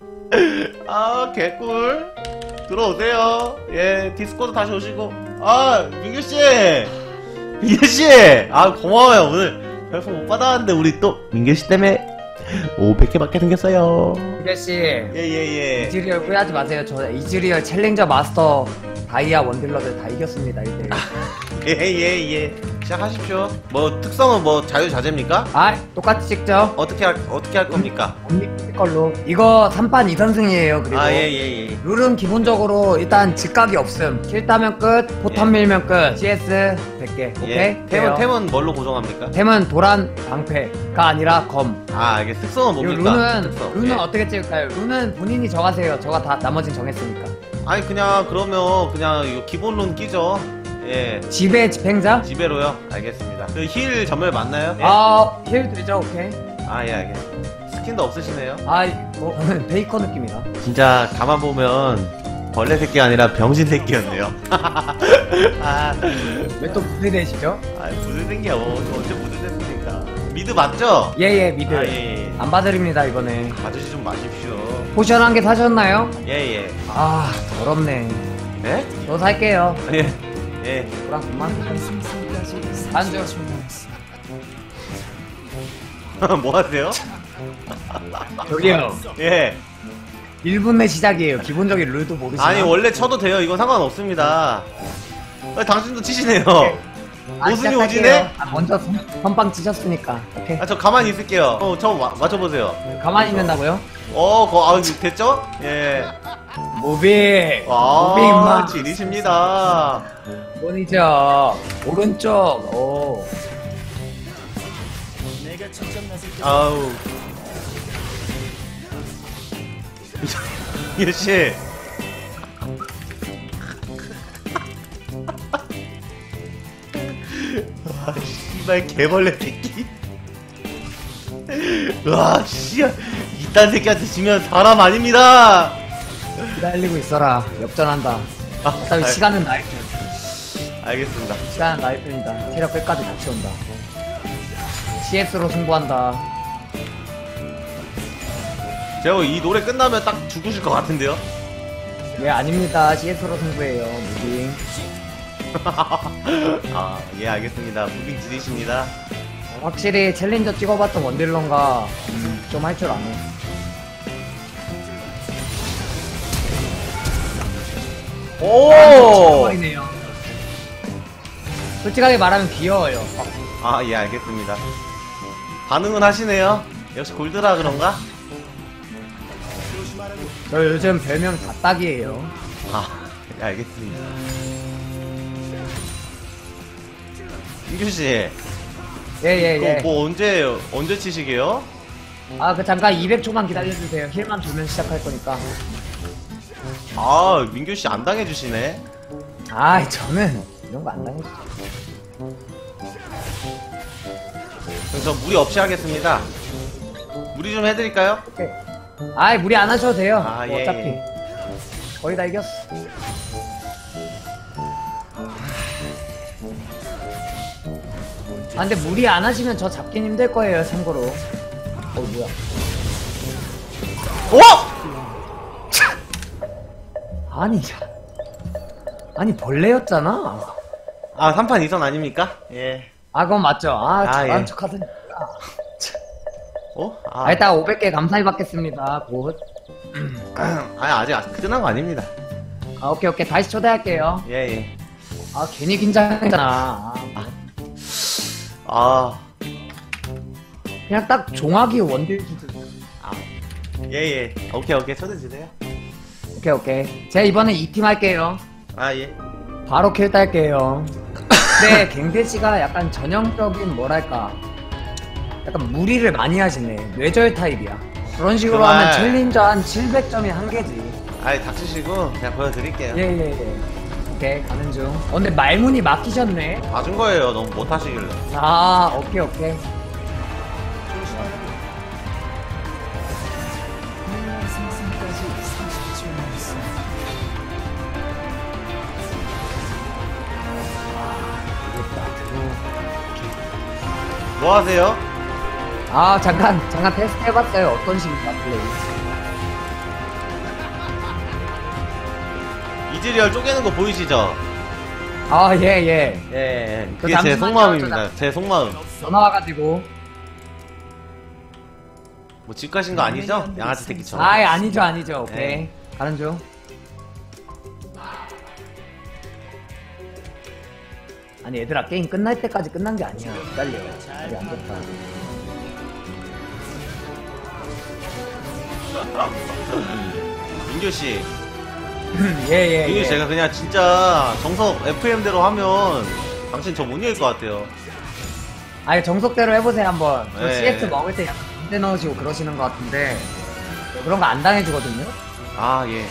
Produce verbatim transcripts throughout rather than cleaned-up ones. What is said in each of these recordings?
아, 개꿀. 들어오세요. 예, 디스코드 다시 오시고. 아, 민규씨! 민규씨! 아, 고마워요. 오늘 별풍 못 받았는데, 우리 또, 민규씨 때문에 오백 개 받게 생겼어요. 민규씨. 예, 예, 예. 이즈리얼 후회하지 마세요. 저 이즈리얼 챌린저 마스터 다이아 원딜러들 다 이겼습니다, 이때. 예, 예, 예. 시작하십시오. 뭐, 특성은 뭐, 자유자재입니까? 아, 똑같이 찍죠? 어떻게 할, 어떻게 할 겁니까? 언니 걸로. 이거 삼 판 이 선승이에요, 그리고. 아, 예, 예, 예. 룰은 기본적으로 일단 직각이 없음. 킬 따면 끝, 포탄 예. 밀면 끝. 씨에스 백 개. 오케이? 예. 템은, 돼요. 템은 뭘로 고정합니까? 템은 도란 방패가 아니라 검. 아, 이게 특성은 이거 뭡니까? 룬은, 특성. 룬은 예. 어떻게 찍을까요? 룬은 본인이 정하세요. 저가 다 나머진 정했으니까. 아니, 그냥, 그러면, 그냥, 이거 기본 룬 끼죠. 예. 지배 집행자? 지배로요? 알겠습니다. 그 힐 전멸 맞나요? 예. 아, 힐 되죠, 오케이. 아, 예, 알겠습니다. 스킨도 없으시네요? 아, 뭐, 저는 베이커 느낌이다. 진짜, 가만 보면, 벌레 새끼가 아니라 병신 새끼였네요. 아, 왜 또 무대 되시죠? 아, 무슨 새끼야. 어, 언제 무슨 새끼입니까? 미드 맞죠? 예, 예, 미드. 아, 예, 예. 안 봐드립니다, 이번에. 아저씨 좀 마십시오. 포션 한 개 사셨나요? 예, 예. 아, 더럽네. 예? 저 살게요. 예. 예. 그랑 그만. 안주. 뭐 하세요? 저기요. 예. 일 분 내 시작이에요. 기본적인 룰도 모르시나? 아니, 원래 쳐도 돼요. 이건 상관없습니다. 아, 당신도 치시네요. 아, 오순이 시작할게요. 오지네? 아, 먼저 선- 선빵 치셨으니까. 오케이. 아, 저 가만히 있을게요. 어, 저 마, 맞춰보세요. 가만히 있는다고요? 어, 거, 아, 됐죠? 예. 무빙. 아, 무빙 마. 진이십니다. 본이죠. 오른쪽. 오. 아우. 유씨. 와, 씨발, 개벌레 새끼. 와, 씨야. 이딴 새끼한테 지면 사람 아닙니다. 기다리고 있어라. 역전한다. 아, 어차피 알- 시간은 나의 편. 알겠습니다. 시간은 나의 편이다. 체력 끝까지 같이 온다. 씨에스로 승부한다. 제가 이 노래 끝나면 딱 죽으실 것 같은데요? 예, 아닙니다. 씨에스로 승부해요. 무빙. 아, 예, 알겠습니다. 무빙 지리십니다. 확실히 챌린저 찍어봤던 원딜런가 음, 좀 할 줄 아네. 오! 버리네요. 솔직하게 말하면 귀여워요. 아, 예, 알겠습니다. 반응은 하시네요. 역시 골드라 그런가? 저 요즘 별명 다딱이에요. 아, 예, 알겠습니다. 민규씨, 예예예. 그거 뭐 언제, 언제 치시게요? 아 그 잠깐 이백 초만 기다려주세요. 힐만 돌면 시작할 거니까. 아, 민규씨 안 당해주시네. 아 저는 이런 거 안 당해줘. 그럼 저 무리 없이 하겠습니다. 무리 좀 해드릴까요? 오케이. 아이 무리 안 하셔도 돼요. 아, 뭐 예, 어차피 예. 거의 다 이겼어. 아 근데 무리 안 하시면 저 잡긴 힘들 거예요. 참고로. 어 뭐야? 오! 아니 아니 벌레였잖아. 아, 삼 판 이 선 아닙니까? 예. 아 그건 맞죠. 아 아, 잘한 예. 척하더니. 어? 아, 아, 일단 오백 개 감사히 받겠습니다. 곧. 아니, 아직 끝난 거 아닙니다. 아 오케이 오케이 다시 초대할게요. 예, 예. 아 괜히 긴장했잖아. 아, 아, 그냥 딱 종아기 원딜 주드. 아. 예, 예. 오케이, 오케이. 초대주세요. 오케이 오케이. 제가 이번에 이 팀 할게요. 아, 예. 바로 킬 딸게요. 근데 갱대 씨가 약간 전형적인 뭐랄까 약간 무리를 많이 하시네. 뇌절 타입이야. 그런 식으로 그만. 하면 챌린저 한 칠백 점이 한계지. 아이, 닥치시고, 그냥 보여드릴게요. 예예예. 예, 예. 오케이 가는 중. 어 근데 말문이 막히셨네. 봐준 거예요. 너무 못하시길래. 아 오케이 오케이. 뭐 하세요? 아 잠깐 잠깐 테스트 해봤어요. 어떤 식인가 플레이. 이즈리얼 쪼개는 거 보이시죠? 아, 예, 예. 예, 저 그게 제 잠시만요. 속마음입니다. 제 속마음. 전화 와가지고. 뭐 집 가신 거 아니죠? 양아치 새끼처럼. 아이, 아니죠, 아니죠. 오케이. 네. 가는 중. 아니, 얘들아, 게임 끝날 때까지 끝난 게 아니야. 기다려. 아직 안 됐다. 민규 씨, 예, 예, 민규 예. 씨 제가 그냥 진짜 정석 에프엠대로 하면 당신 저 못 이길 것 같아요. 아니, 정석대로 해보세요, 한번. 저 네. 씨에스 먹을 때 약간 문제 넣으시고 그러시는 것 같은데. 그런 거 안 당해주거든요? 아 예.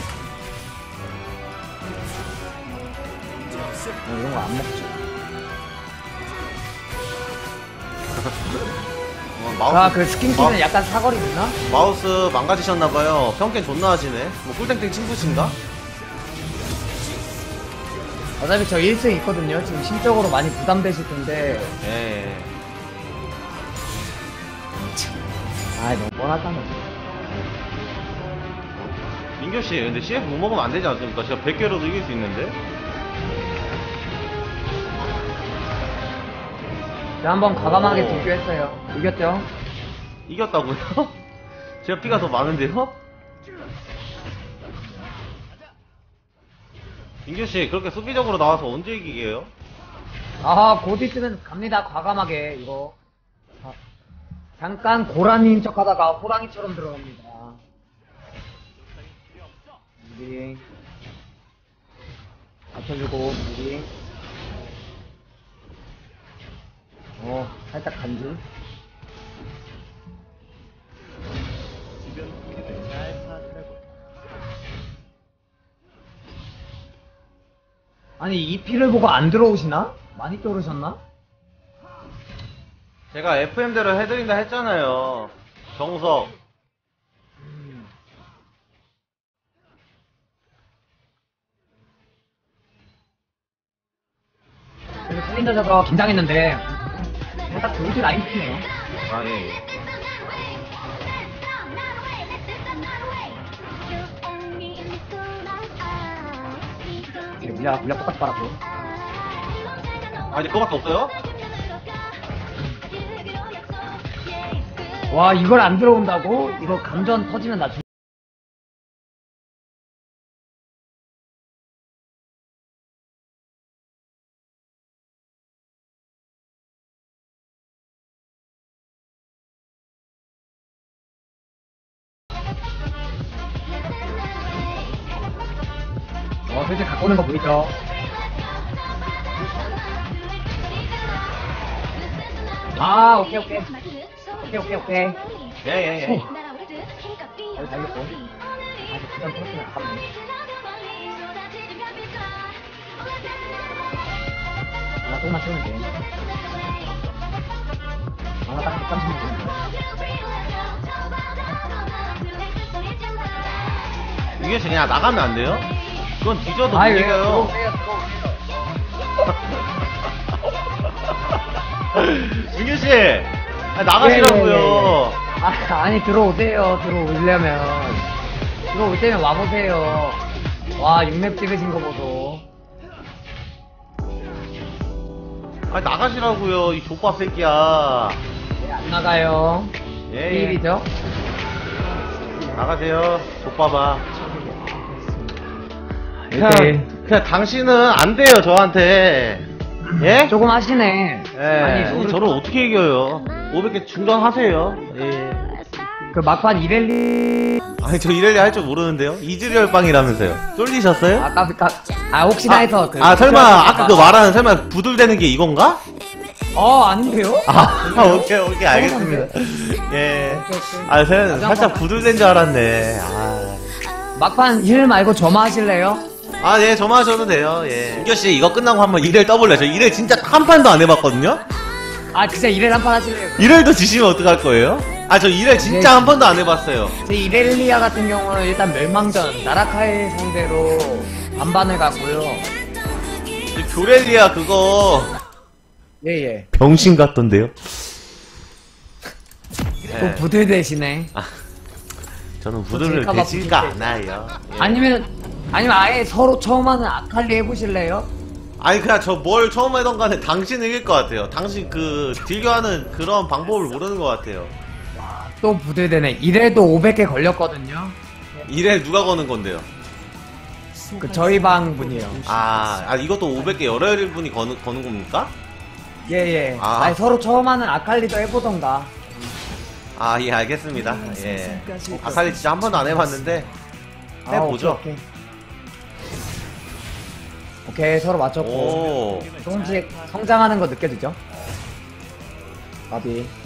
어, 이런 거 안 먹죠. 어, 마우스, 아, 그 스킨키는 마, 약간 사거리 있나? 마우스 망가지셨나봐요. 평캔 존나 하시네. 뭐 꿀땡땡 친구신가? 어차피 저 일 승 있거든요. 지금 심적으로 많이 부담되실 텐데. 예. 아이, 너무 뻔하잖아. 민규 씨, 근데 씨에프 못 먹으면 안 되지 않습니까? 제가 백 개로도 이길 수 있는데. 제가 한번 과감하게 오. 비교했어요. 이겼죠? 이겼다고요? 제가 피가 더 많은데요? 민규 씨, 그렇게 수비적으로 나와서 언제 이기게요? 아, 곧 있으면 갑니다. 과감하게, 이거. 아, 잠깐 고라니인 척 하다가 호랑이처럼 들어갑니다. 무빙. 받쳐주고, 무빙. 어, 살짝 간지. 아니, 이 피를 보고 안 들어오시나? 많이 떨으셨나? 제가 에프엠대로 해드린다 했잖아요. 정석. 그래서 챌린저져서 긴장했는데 살짝 돌지 라인 피네요. 아, 예, 예. 이렇게 물약, 물약 똑같이 빨았고. 아, 이제 그거밖에 없어요? 와, 이걸 안 들어온다고? 이거 감전 터지면 나 죽... 어, 슬슬 갖고 오는 거 보이죠? 아, 오케이, 오케이. 오케이, 오케이, 오케이. 예, 예, 예. 어, 달렸고. 아직 감전 터지면 아깝네. 하나 조금만 채우면 돼. 하나 딱 백삼 치면 돼. 민규 씨 그냥 나가면 안 돼요? 그건 뒤져도 못 아이, 왜, 이겨요. 들어오세요, 들어오세요. 민규 씨, 아, 나가시라고요. 예, 예, 예, 예. 아, 아니, 들어오세요. 들어오려면. 들어올 때면 와보세요. 와, 육 렙 찍으신 거 보소. 아, 나가시라고요. 이 족밥 새끼야. 네, 안 나가요. 예, 예. 일이죠? 나가세요. 족밥아. 그냥, 이렇게. 그냥 당신은 안 돼요, 저한테. 예? 조금 하시네. 예. 아니, 아니, 우리- 저를 어떻게 이겨요? 오백 개 충전하세요. 예. 그 막판 이렐리. 아니, 저 이렐리 할 줄 모르는데요? 이즈리얼 빵이라면서요. 쫄리셨어요? 아까, 까 아, 혹시나 해서. 그, 아, 설마, 아까 그 말. 말하는 설마 부들대는 게 이건가? 어, 아닌데요? 아, 오케이, 오케이, 알겠습니다. 예. 아, 살- 살짝 부들댄 줄 알았네. 아. 막판 힐 말고 점화 하실래요? 아, 예, 저만 하셔도 돼요, 예. 민규씨, 이거 끝나고 한번 이렐 떠볼래요? 저 이렐 진짜 한 판도 안 해봤거든요? 아, 진짜 이렐 한 판 하실래요? 이렐도 지시면 어떡할 거예요? 아, 저 이렐 진짜 네. 한 번도 안 해봤어요. 제 이렐리아 같은 경우는 일단 멸망전, 나라카이 상대로 반반을 갔고요. 이 교렐리아 그거 예, 예. 병신 같던데요? 또 예. 부들 대신에. 저는 부들을 질까봐 대지가 부들대. 않아요. 예. 아니면, 아니면 아예 서로 처음 하는 아칼리 해보실래요? 아니 그냥 저 뭘 처음 하던 간에 당신 이길 것 같아요. 당신 그 딜교하는 그런 방법을 모르는 것 같아요. 또 부대되네. 이래도 오백 개 걸렸거든요. 이래 누가 거는 건데요? 그 저희 방 분이에요. 아, 아 이것도 오백 개 여러 분이 거는, 거는 겁니까? 예예. 아. 아. 니 서로 처음 하는 아칼리도 해보던가. 아, 예, 알겠습니다. 예. 아칼리 진짜 한 번도 안 해봤는데, 해보죠. 아, 오케이, 오케이. 오케이, 서로 맞췄고. 오. 조금씩 성장하는 거 느껴지죠? 바비.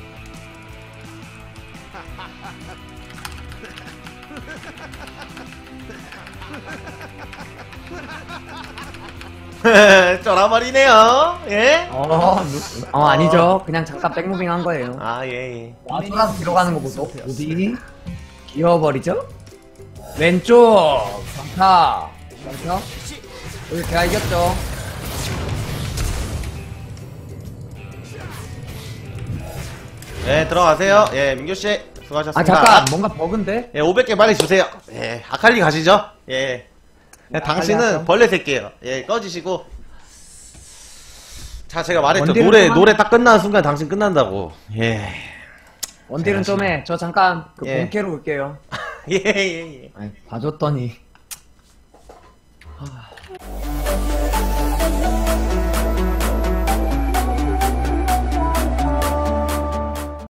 쩌라버리네요. 예? 어, 누- 어, 아니죠. 그냥 잠깐 백무빙 한 거예요. 아, 예, 예. 와, 쏘라서 들어가는 거 보소. 어디? 기어버리죠? 왼쪽! 경타! 경타? 여기 제가 이겼죠? 예, 들어가세요. 예, 민규씨. 아, 수고하셨습니다. 잠깐! 뭔가 버그인데? 예, 오백 개 빨리 주세요. 예, 아칼리 가시죠. 예. 예, 당신은 하죠. 벌레 새끼예요. 예, 꺼지시고. 자, 제가 말했죠. 원딜은 노래, 좀 노래 딱 끝나는 순간 당신 끝난다고. 예. 원딜은 좀 해. 저 잠깐 그 예. 본캐로 올게요. 예, 예, 예. 아니, 봐줬더니.